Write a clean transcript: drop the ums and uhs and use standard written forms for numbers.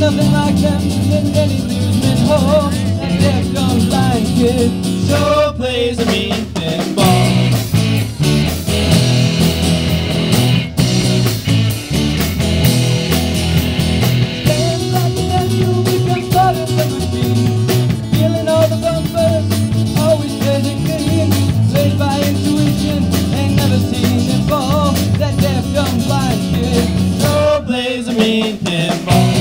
nothing like them in any amusement hall. That deaf, dumb, blind kid sure plays a mean pinball. Standing like an animal, become part of the routine. Feeling all the bumpers, always treading clean. Swayed by intuition, ain't never seen it fall. That deaf, dumb, blind kid sure plays a mean pinball.